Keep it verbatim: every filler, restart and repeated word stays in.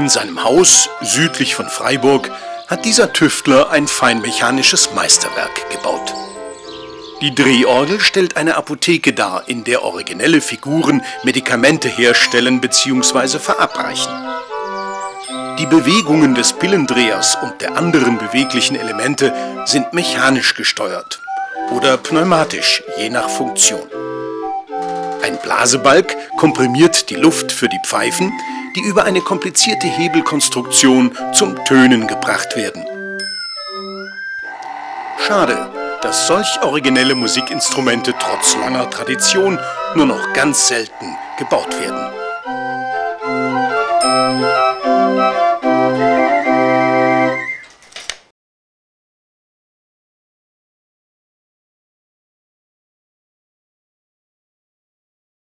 seinem Haus südlich von Freiburg hat dieser Tüftler ein feinmechanisches Meisterwerk gebaut. Die Drehorgel stellt eine Apotheke dar, in der originelle Figuren Medikamente herstellen bzw. verabreichen. Die Bewegungen des Pillendrehers und der anderen beweglichen Elemente sind mechanisch gesteuert oder pneumatisch, je nach Funktion. Ein Blasebalg komprimiert die Luft für die Pfeifen, die über eine komplizierte Hebelkonstruktion zum Tönen gebracht werden. Schade, dass solch originelle Musikinstrumente trotz langer Tradition nur noch ganz selten gebaut werden.